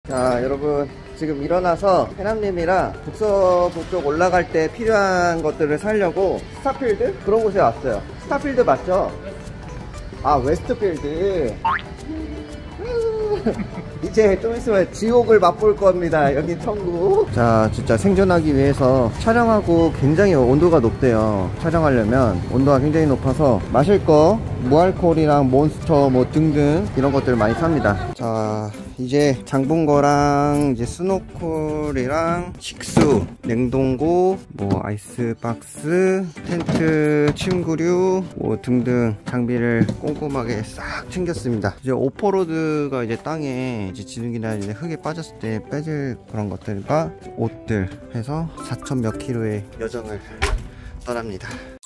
자 여러분, 지금 일어나서 해남님이랑 북서부 쪽 올라갈 때 필요한 것들을 사려고 스타필드? 그런 곳에 왔어요. 스타필드 맞죠? 아, 웨스트필드. 이제 좀 있으면 지옥을 맛볼 겁니다. 여기 천국. 자, 진짜 생존하기 위해서 촬영하고 굉장히 온도가 높대요. 촬영하려면 온도가 굉장히 높아서 마실 거 무알콜이랑 몬스터 뭐 등등 이런 것들 많이 삽니다. 자, 이제 장본 거랑 이제 스노클이랑 식수, 냉동고, 뭐 아이스박스, 텐트, 침구류 뭐 등등 장비를 꼼꼼하게 싹 챙겼습니다. 이제 오퍼로드가 이제 땅에 이제 지능이나 이제 흙에 빠졌을 때 빼질 그런 것들과 옷들 해서 4천 몇 킬로의 여정을 떠납니다.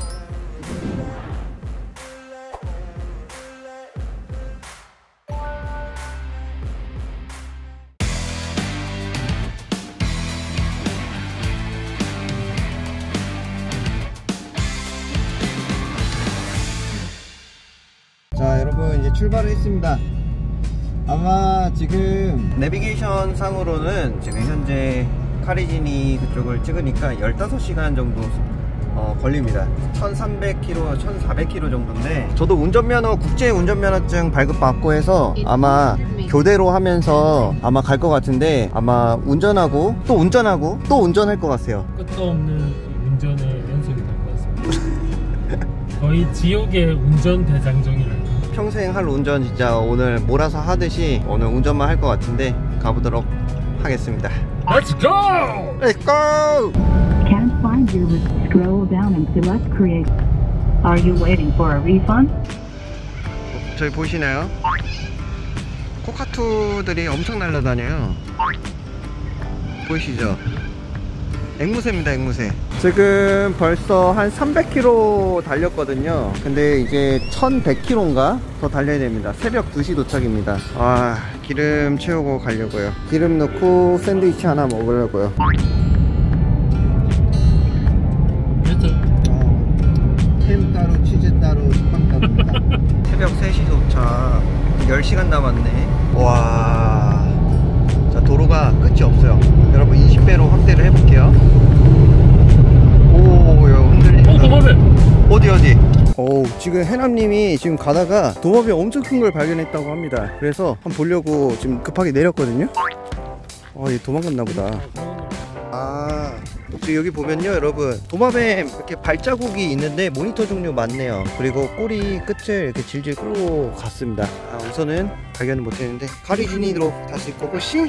자 여러분, 이제 출발을 했습니다. 아마 지금 내비게이션 상으로는 지금 현재 카리지니 그쪽을 찍으니까 15시간 정도 걸립니다. 1300km, 1400km 정도인데, 저도 운전면허, 국제 운전면허증 발급받고 해서 아마 교대로 하면서 아마 갈 것 같은데, 아마 운전하고 또 운전하고 또 운전할 것 같아요. 끝도 없는 운전의 연속이 될 것 같습니다. 거의 지옥의 운전 대장정이랄까. 평생 할 운전 진짜 오늘 몰아서 하듯이 오늘 운전만 할 것 같은데 가보도록 하겠습니다. Let's go! Let's go! Can't find you. Scroll down and select create. Are you waiting for a refund? 저기 보이시나요? 코카투들이 엄청 날아다녀요. 보이시죠? 앵무새입니다, 앵무새. 지금 벌써 한 300km 달렸거든요. 근데 이제 1100km인가 더 달려야 됩니다. 새벽 2시 도착입니다. 아, 기름 채우고 가려고요. 기름 넣고 샌드위치 하나 먹으려고요. 햄 따로, 치즈 따로, 식빵 따로입니다. 새벽 3시 도착. 10시간 남았네. 와, 자, 도로가 끝이 없어요. 여러분 20배로 확대를 해볼게요. 오, 야, 흔들린다. 도마뱀! 어디? 오, 지금 해남님이 지금 가다가 도마뱀 엄청 큰 걸 발견했다고 합니다. 그래서 한번 보려고 지금 급하게 내렸거든요. 얘 도망갔나 보다. 아, 지금 여기 보면요 여러분, 도마뱀 이렇게 발자국이 있는데 모니터 종류 많네요. 그리고 꼬리 끝을 이렇게 질질 끌고 갔습니다. 우선은 발견을 못했는데 카리지니로 다시 고고싱.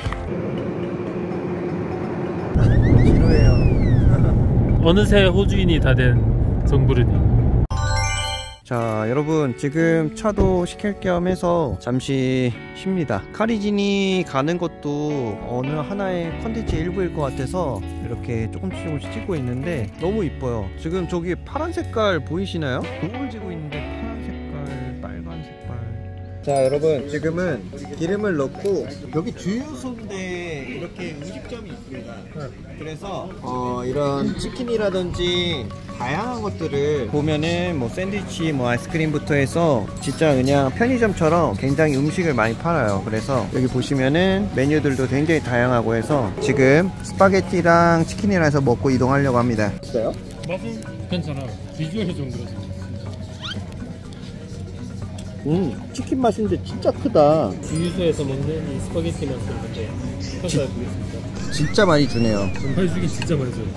지루해요. 어느새 호주인이 다 된 정부르니. 자 여러분, 지금 차도 시킬 겸 해서 잠시 쉽니다. 카리지니 가는 것도 어느 하나의 컨텐츠 일부일 것 같아서 이렇게 조금씩 찍고 있는데 너무 이뻐요. 지금 저기 파란 색깔 보이시나요? 노을 지고 있는데 파란 색깔, 빨간 색깔. 자 여러분, 지금은 기름을 넣고, 여기 주유소인데 이렇게 음식점이 있습니다. 그래서 이런 치킨이라든지 다양한 것들을 보면은 뭐 샌드위치, 뭐 아이스크림부터 해서 진짜 그냥 편의점처럼 굉장히 음식을 많이 팔아요. 그래서 여기 보시면은 메뉴들도 굉장히 다양하고 해서 지금 스파게티랑 치킨이랑 해서 먹고 이동하려고 합니다. 있어요? 맛은 괜찮아. 비주얼이 좀 그렇습니다. 치킨 맛인데 진짜 크다. 주유소에서 먹는 이 스파게티 맛을 먼저 평가해 보겠습니다. 진짜 많이 주네요. 많이 주긴 진짜 많이 줘요.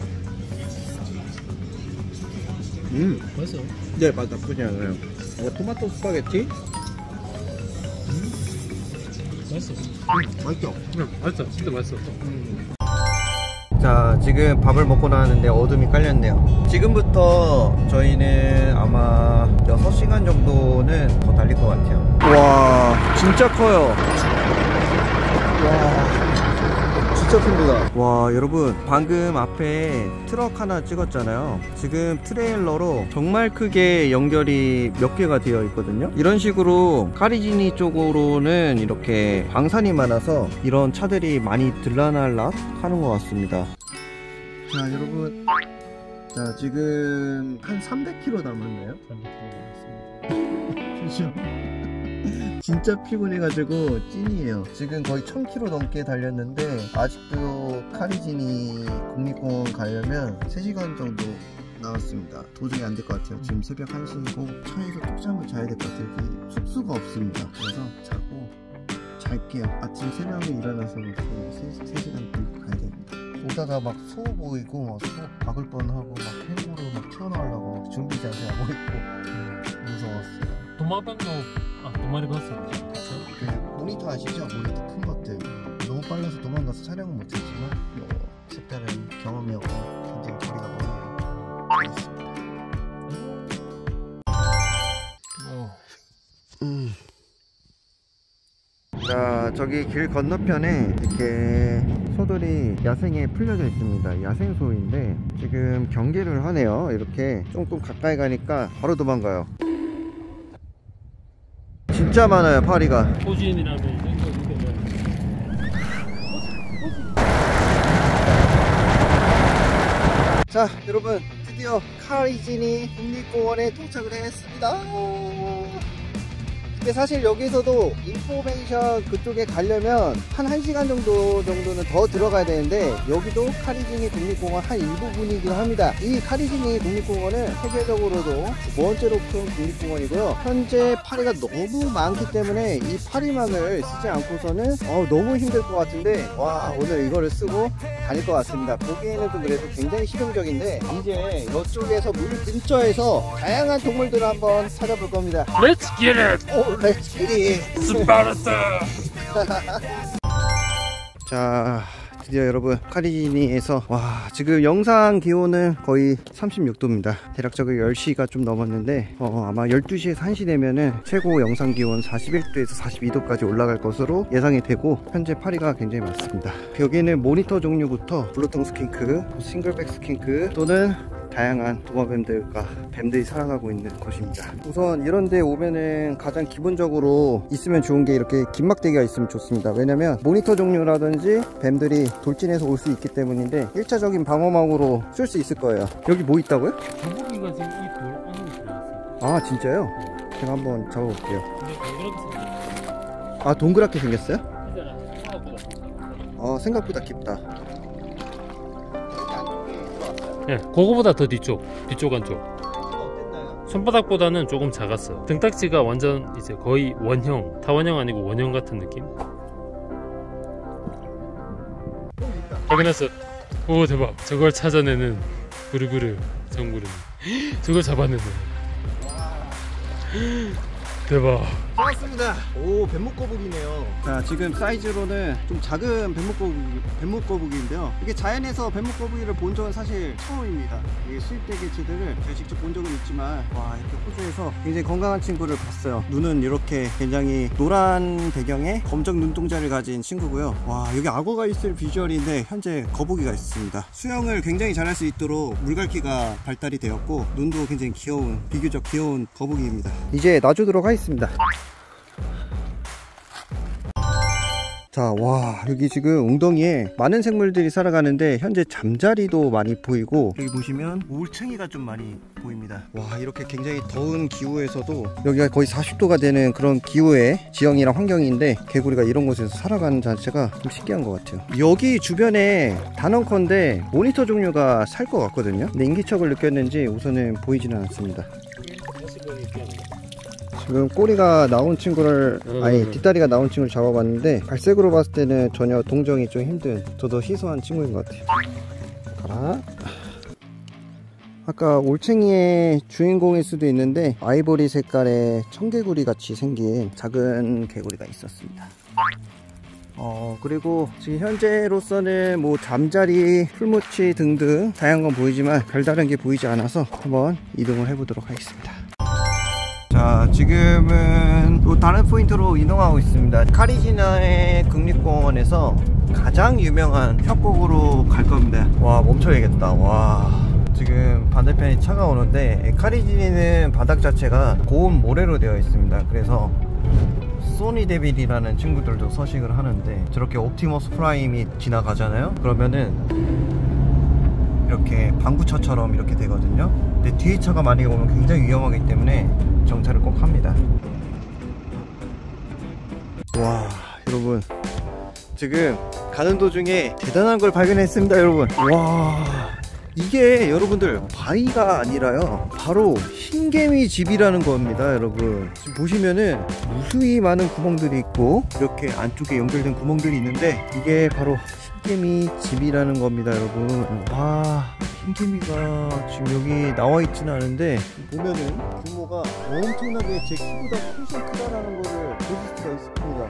맛있어요. 네, 맛 나쁘지 않아요. 토마토 스파게티? 맛있어. 맛있죠? 맛있어. 진짜 맛있어. 자, 지금 밥을 먹고 나왔는데 어둠이 깔렸네요. 지금부터 저희는 아마 6시간 정도는 더 달릴 것 같아요. 와, 진짜 커요. 와, 진짜 큽니다. 와, 여러분, 방금 앞에 트럭 하나 찍었잖아요. 지금 트레일러로 정말 크게 연결이 몇 개가 되어 있거든요. 이런 식으로 카리지니 쪽으로는 이렇게 광산이 많아서 이런 차들이 많이 들락날락 하는 것 같습니다. 자 여러분, 자 지금 한 300km 남았나요? 300kg 남았습니다. 그죠? 진짜 피곤해가지고 찐이에요. 지금 거의 1000km 넘게 달렸는데 아직도 카리지니 국립공원 가려면 3시간 정도 나왔습니다. 도저히 안 될 것 같아요. 지금 새벽 1시이고 차에서 톡잠을 자야 될 것 같아요. 여기 숙소가 없습니다. 그래서 자고 잘게요. 아침 새벽에 일어나서 3시간 끌고 가야 됩니다. 오다가 막 소 보이고 막 소 박을 뻔하고 막 캥거루 막 튀어나오려고 막 준비 자세하고 있고 무서웠어요. 도마뱀도 두 마리 봤어요. 그 모니터 아시죠? 모니터 큰 것들 너무 빨라서 도망가서 촬영은 못했지만 뭐 색다른 경험이었고 굉장히 거리가 멀어요. 그렇습니다. 자, 저기 길 건너편에 이렇게 소들이 야생에 풀려져 있습니다. 야생소인데 지금 경계를 하네요. 이렇게 조금 가까이 가니까 바로 도망가요. 진짜 많아요, 파리가. 호주인이라면 자, 여러분 드디어 카리지니 국립공원에 도착을 했습니다. 근데 사실 여기서도 인포메이션 그쪽에 가려면 한 1시간 정도는 더 들어가야 되는데 여기도 카리지니 국립공원 한 일부분이긴 합니다. 이 카리지니 국립공원은 세계적으로도 두 번째로 큰 국립공원이고요. 현재 파리가 너무 많기 때문에 이 파리망을 쓰지 않고서는 너무 힘들 것 같은데 와, 오늘 이거를 쓰고 다닐 것 같습니다. 보기에는 좀 그래도 굉장히 실용적인데 이제 이쪽에서 물 근처에서 다양한 동물들을 한번 찾아볼 겁니다. Let's get it! Let's get it! 스파르타! 자, 드디어 여러분 카리지니에서 와, 지금 영상 기온은 거의 36도입니다. 대략적으로 10시가 좀 넘었는데 아마 12시에서 1시 되면은 최고 영상 기온 41도에서 42도까지 올라갈 것으로 예상이 되고 현재 파리가 굉장히 많습니다. 여기는 모니터 종류부터 블루텅 스킨크, 싱글백 스킨크 또는 다양한 도마뱀들과 뱀들이 살아가고 있는 곳입니다. 우선 이런 데 오면은 가장 기본적으로 있으면 좋은 게 이렇게 긴막대기가 있으면 좋습니다. 왜냐면 모니터 종류라든지 뱀들이 돌진해서 올 수 있기 때문인데 1차적인 방어막으로 쓸 수 있을 거예요. 여기 뭐 있다고요? 거북이가 지금 이 돌 안으로 들어갔어요. 아, 진짜요? 제가 한번 잡아볼게요. 근데 동그랗게 생겼어요. 아, 동그랗게 생겼어요? 생각보다. 생각보다 깊다. 네, 그거보다 더 뒤쪽 안쪽. 어땠나요? 손바닥보다는 조금 작았어요. 등딱지가 완전 이제 거의 원형, 타원형 아니고 원형 같은 느낌? 확인했어. 오, 대박. 저걸 찾아내는 부르부르 정부르. 저걸 잡아내네. 대박. 좋았습니다. 오, 뱀목거북이네요. 자, 지금 사이즈로는 좀 작은 뱀목거북이인데요. 이게 자연에서 뱀목거북이를 본 적은 사실 처음입니다. 이게 수입대 개체들을 제가 직접 본 적은 있지만 와, 이렇게 호주에서 굉장히 건강한 친구를 봤어요. 눈은 이렇게 굉장히 노란 배경에 검정 눈동자를 가진 친구고요. 와, 여기 악어가 있을 비주얼인데 현재 거북이가 있습니다. 수영을 굉장히 잘할 수 있도록 물갈퀴가 발달이 되었고 눈도 굉장히 귀여운, 비교적 귀여운 거북이입니다. 이제 놔주도록 하겠습니다. 자, 와, 여기 지금 웅덩이에 많은 생물들이 살아가는데 현재 잠자리도 많이 보이고 여기 보시면 올챙이가 좀 많이 보입니다. 와, 이렇게 굉장히 더운 기후에서도 여기가 거의 40도가 되는 그런 기후의 지형이랑 환경인데 개구리가 이런 곳에서 살아가는 자체가 좀 신기한 것 같아요. 여기 주변에 단언컨대 모니터 종류가 살 것 같거든요. 근데 인기척을 느꼈는지 우선은 보이지는 않습니다. 지금 꼬리가 나온 친구를 뒷다리가 나온 친구를 잡아봤는데 갈색으로 봤을 때는 전혀 동정이 좀 힘든 저도 희소한 친구인 것 같아요. 가라. 아까 올챙이의 주인공일 수도 있는데 아이보리 색깔의 청개구리 같이 생긴 작은 개구리가 있었습니다. 그리고 지금 현재로서는 뭐 잠자리, 풀무치 등등 다양한 건 보이지만 별다른 게 보이지 않아서 한번 이동을 해보도록 하겠습니다. 자, 지금은 또 다른 포인트로 이동하고 있습니다. 카리지니 국립공원에서 가장 유명한 협곡으로 갈 겁니다. 와, 멈춰야겠다. 와, 지금 반대편이 차가 오는데 카리지니는 바닥 자체가 고온 모래로 되어 있습니다. 그래서 소니데빌이라는 친구들도 서식을 하는데 저렇게 옵티머스 프라임이 지나가잖아요. 그러면은 이렇게 방구차처럼 이렇게 되거든요. 근데 뒤에 차가 많이 오면 굉장히 위험하기 때문에 정차를 꼭 합니다. 와, 여러분 지금 가는 도중에 대단한 걸 발견했습니다. 여러분, 와, 이게 여러분들 바위가 아니라요, 바로 흰개미 집이라는 겁니다. 여러분 지금 보시면은 무수히 많은 구멍들이 있고 이렇게 안쪽에 연결된 구멍들이 있는데 이게 바로 흰개미 집이라는 겁니다. 여러분, 와, 흰개미가 지금 여기 나와 있지는 않은데 보면은 규모가 엄청나게 제 키보다 훨씬 크다라는 거를 보실 수가 있습니다.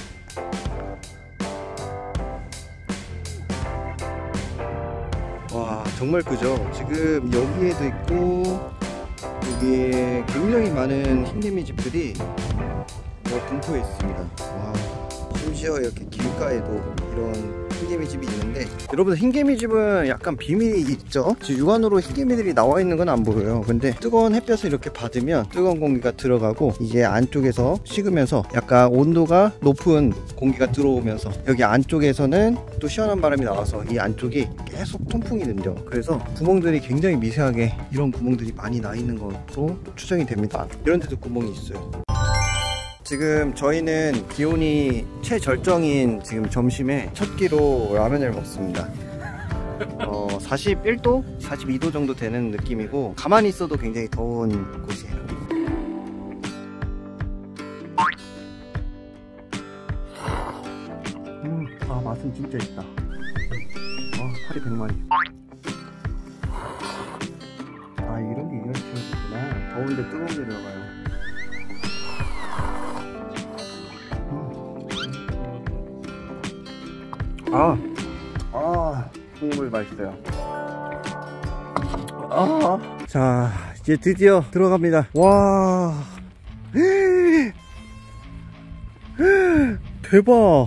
와, 정말 크죠? 지금 여기에도 있고 여기에 굉장히 많은 흰개미 집들이 분포해 있습니다. 와, 심지어 이렇게 길가에도 이런 흰개미 집이 있는데, 여러분 흰개미 집은 약간 비밀이 있죠? 지금 육안으로 흰개미들이 나와 있는 건 안 보여요. 근데 뜨거운 햇볕을 이렇게 받으면 뜨거운 공기가 들어가고 이제 안쪽에서 식으면서 약간 온도가 높은 공기가 들어오면서 여기 안쪽에서는 또 시원한 바람이 나와서 이 안쪽이 계속 통풍이 된죠. 그래서 구멍들이 굉장히 미세하게 이런 구멍들이 많이 나 있는 것으로 추정이 됩니다. 이런 데도 구멍이 있어요. 지금 저희는 기온이 최절정인 지금 점심에 첫 끼로 라면을 먹습니다. 41도? 42도 정도 되는 느낌이고 가만히 있어도 굉장히 더운 곳이에요. 아, 맛은 진짜 있다. 파리 100마리. 아, 이런 게 이런 식이구나. 더운데 뜨거운 게 들어가요. 국물 맛있어요. 자, 이제 드디어 들어갑니다. 와, 대박.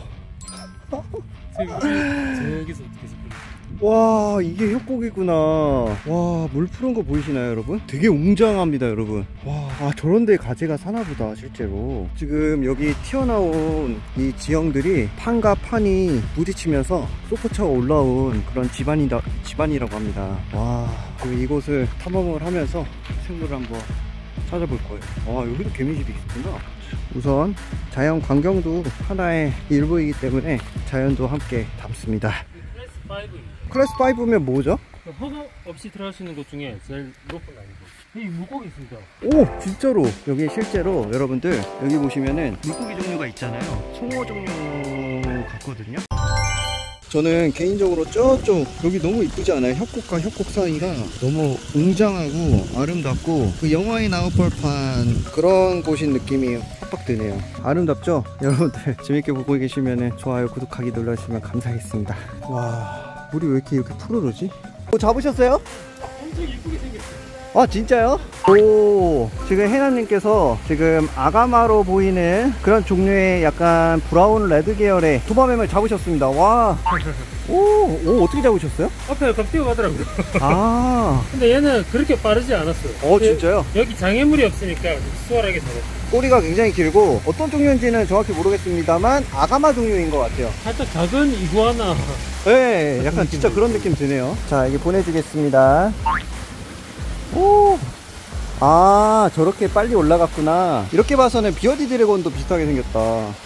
저기서 계속. 와, 이게 협곡이구나. 와, 물 푸른 거 보이시나요, 여러분? 되게 웅장합니다, 여러분. 와, 저런데 가재가 사나보다, 실제로. 지금 여기 튀어나온 이 지형들이 판과 판이 부딪히면서 솟구쳐 올라온 그런 집안이라고 합니다. 와, 그리고 이곳을 탐험을 하면서 생물을 한번 찾아볼 거예요. 와, 여기도 개미집이 있구나. 우선 자연 광경도 하나의 일부이기 때문에 자연도 함께 담습니다. 클래스 5면 뭐죠? 허가 없이 들어갈 수 있는 곳 중에 제일 높은 난이도. 여기 물고기 있습니다. 오, 진짜로 여기 실제로 여러분들 여기 보시면은 물고기 종류가 있잖아요. 송어 종류 같거든요. 저는 개인적으로 저쪽 여기 너무 이쁘지 않아요? 협곡과 협곡 사이가 너무 웅장하고 아름답고 그 영화에 나올 법한 그런 곳인 느낌이 확 드네요. 아름답죠? 여러분들 재밌게 보고 계시면 좋아요, 구독하기 눌러주시면 감사하겠습니다. 와, 물이 왜 이렇게 푸르르지? 잡으셨어요? 엄청 이쁘게 생겼어요. 아, 진짜요? 오, 지금 해나님께서 지금 아가마로 보이는 그런 종류의 약간 브라운 레드 계열의 도마뱀을 잡으셨습니다. 와, 오, 어떻게 잡으셨어요? 앞에 막 뛰어가더라고요. 아, 근데 얘는 그렇게 빠르지 않았어요. 진짜요? 여기 장애물이 없으니까 수월하게 잡았어요. 꼬리가 굉장히 길고 어떤 종류인지는 정확히 모르겠습니다만 아가마 종류인 것 같아요. 살짝 작은 이구아나. 네, 약간 진짜 그런 느낌 드네요. 자, 이게 보내주겠습니다. 오, 아, 저렇게 빨리 올라갔구나. 이렇게 봐서는 비어디 드래곤도 비슷하게 생겼다.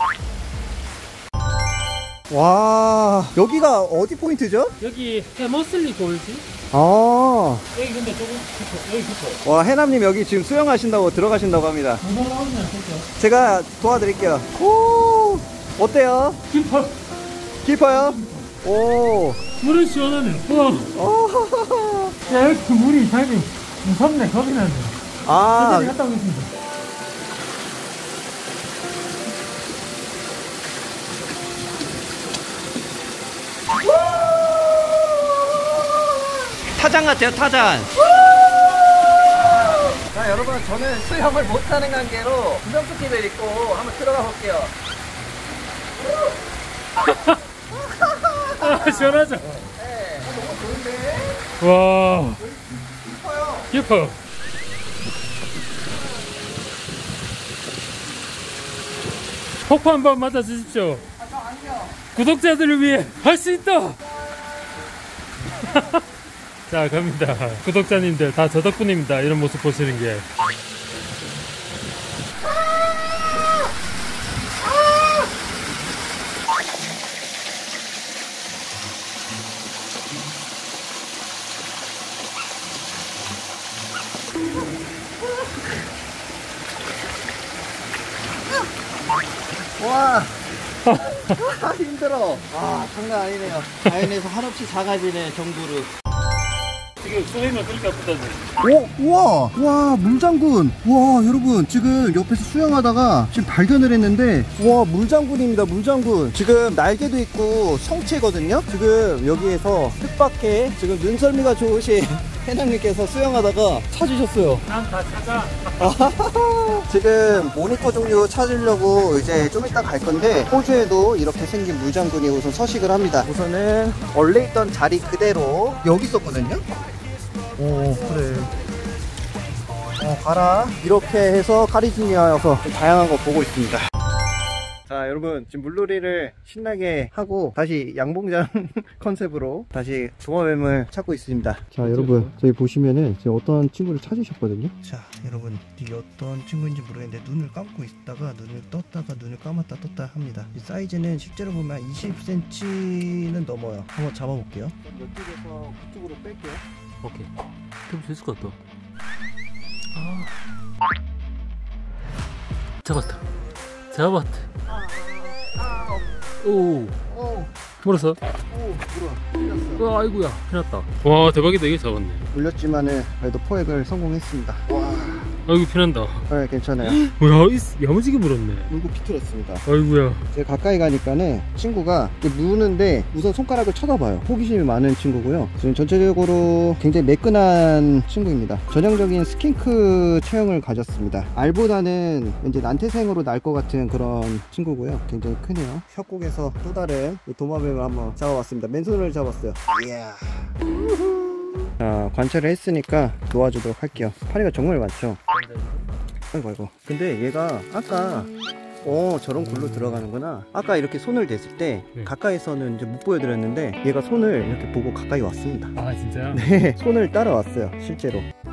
와, 여기가 어디 포인트죠? 여기 해머슬리 골지? 아, 여기 근데 조금 깊어. 여기 깊어. 와, 해남님 여기 지금 수영하신다고 들어가신다고 합니다. 못 나오지 않겠죠? 제가 도와드릴게요. 오, 어때요? 깊어. 깊어요? 오, 물은 시원하네. 우와. 야, 여기 물이 이상하게 무섭네. 겁이 나네. 아, 천천히 갔다 오겠습니다. 타잔 같아요, 타잔. 자, 여러분, 저는 수영을 못하는 관계로 구명조끼를 입고 한번 들어가 볼게요. 아, 시원하죠? 네, 너무 좋은데? 와, 깊어요. 깊어. 폭포 한번 맞아 주십시오. 저 아니요. 구독자들을 위해 할 수 있다. 자, 갑니다. 구독자님들 다 저 덕분입니다. 이런 모습 보시는 게. 와. 힘들어. 장난 아니네요. 자연에서 한없이 작아지네 정부르. 지금 수행을 그렇게 아프다니. 우와, 와, 물장군. 와, 여러분, 지금 옆에서 수영하다가 지금 발견을 했는데, 와, 물장군입니다, 물장군. 지금 날개도 있고 성체거든요? 지금 여기에서 뜻밖의 지금 눈썰미가 좋으신 해남님께서 수영하다가 찾으셨어요. 난 다 찾아. 지금 모니터 종류 찾으려고 이제 좀 이따 갈 건데, 호주에도 이렇게 생긴 물장군이 우선 서식을 합니다. 우선은 원래 있던 자리 그대로 여기 있었거든요? 오, 그래. 가라. 이렇게 해서 카리지니아 와서 좀 다양한 거 보고 있습니다. 자, 여러분, 지금 물놀이를 신나게 하고 다시 양봉장 컨셉으로 다시 도마뱀을 찾고 있습니다. 자, 여러분, 저기 보시면은 지금 어떤 친구를 찾으셨거든요. 자, 여러분, 이게 어떤 친구인지 모르겠는데 눈을 감고 있다가 눈을 떴다가 눈을 감았다 떴다 합니다. 이 사이즈는 실제로 보면 20cm는 넘어요. 한번 잡아볼게요. 이쪽에서 그쪽으로 뺄게요. 오케이. 그럼 됐을 것 같다. 잡았다. 오. 물었어? 물어. 아이고야. 큰일 났다. 와, 대박이다. 이게 잡았네. 물렸지만은 그래도 포획을 성공했습니다. 와. 아이고, 피난다. 네, 괜찮아요. 뭐야, 야무지게 물었네. 물고 비틀었습니다. 아이고야. 제가 가까이 가니까는 친구가 무는데 우선 손가락을 쳐다봐요. 호기심이 많은 친구고요. 지금 전체적으로 굉장히 매끈한 친구입니다. 전형적인 스킨크 체형을 가졌습니다. 알보다는 이제 난태생으로 날 것 같은 그런 친구고요. 굉장히 크네요. 협곡에서 또 다른 도마뱀을 한번 잡아봤습니다. 맨손을 잡았어요. 이야. 자, 관찰을 했으니까 놓아주도록 할게요. 파리가 정말 많죠? 아이고. 근데 얘가 아까 저런 굴로 들어가는구나. 아까 이렇게 손을 댔을 때 가까이서는 이제 못 보여드렸는데 얘가 손을 이렇게 보고 가까이 왔습니다. 아, 진짜요? 네, 손을 따라왔어요, 실제로.